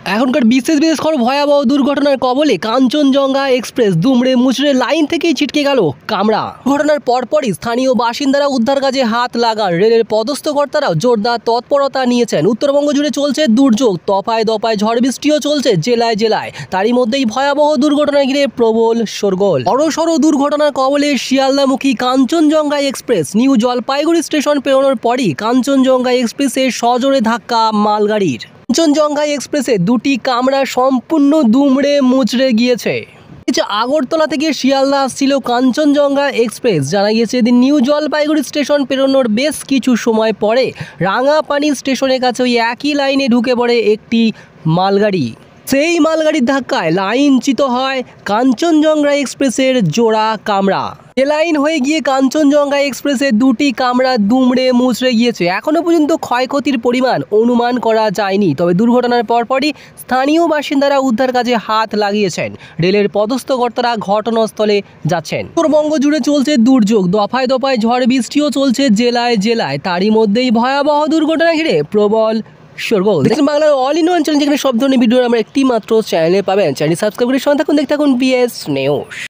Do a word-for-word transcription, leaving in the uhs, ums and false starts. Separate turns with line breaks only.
এখনকার বিশেষ বিশেষ খবর ভয়াবহ দুর্ঘটনার কবলে কাঞ্চনজঙ্ঘা এক্সপ্রেস দুমড়ে মুচড়ে লাইন থেকেই ছিটকে গেল কামরা। ঘটনার পরপরই স্থানীয় বাসিন্দারা উদ্ধার কাজে হাত লাগান। রেলের পদস্থ কর্তারাও জোরদার তৎপরতা নিয়েছেন। উত্তরবঙ্গ জুড়ে চলছে দুর্যোগ, দফায় দফায় ঝড় বৃষ্টিও চলছে জেলায় জেলায়। তারই মধ্যেই ভয়াবহ দুর্ঘটনা ঘিরে প্রবল শোরগোল। বড়সড় দুর্ঘটনার কবলে শিয়ালদামুখী Kanchenjunga express. New Jalpaiguri station পেরোনোর পরই কাঞ্চনজঙ্ঘা এক্সপ্রেসের সজোরে ধাক্কা মালগাড়ির। কাঞ্চনজঙ্ঘা এক্সপ্রেসে দুটি কামরা সম্পূর্ণ দুমড়ে মুচড়ে গিয়েছে। আগরতলা থেকে শিয়ালদা আসছিল কাঞ্চনজঙ্ঘা এক্সপ্রেস। জানা গিয়েছে এদিন নিউ জলপাইগুড়ি স্টেশন পেরোনোর বেশ কিছু সময় পরে রাঙাপানি স্টেশনের কাছে ওই একই লাইনে ঢুকে পড়ে একটি মালগাড়ি। সেই মালগাড়ির ধাক্কায় লাইনচ্যুত হয় কাঞ্চনজঙ্ঘা এক্সপ্রেসের জোড়া কামরা। এ লাইন হয়ে গিয়ে কাঞ্চনজঙ্ঘা এক্সপ্রেসের দুটি কামরা দুমড়ে মুচড়ে গিয়েছে। এখনও পর্যন্ত ক্ষয়ক্ষতির পরিমাণ অনুমান করা যায়নি, তবে দুর্ঘটনার পরপরই স্থানীয় বাসিন্দারা উদ্ধার কাজে হাত লাগিয়েছেন। রেলের পদস্থ কর্তারা ঘটনাস্থলে যাচ্ছেন। উত্তরবঙ্গ জুড়ে চলছে দুর্যোগ, দফায় দফায় ঝড় বৃষ্টিও চলছে জেলায় জেলায়। তারই মধ্যেই ভয়াবহ দুর্ঘটনা ঘিরে প্রবল শোরগোল। দেখুন বাংলার অল ইন ওয়ান চ্যানেল, যেখানে সব ধরনের ভিডিও আমরা একটি মাত্র চ্যানেলে পাবেন। চ্যানেল সাবস্ক্রাইব করে সঙ্গে থাকুন, দেখতে থাকুন বিএস নিউজ।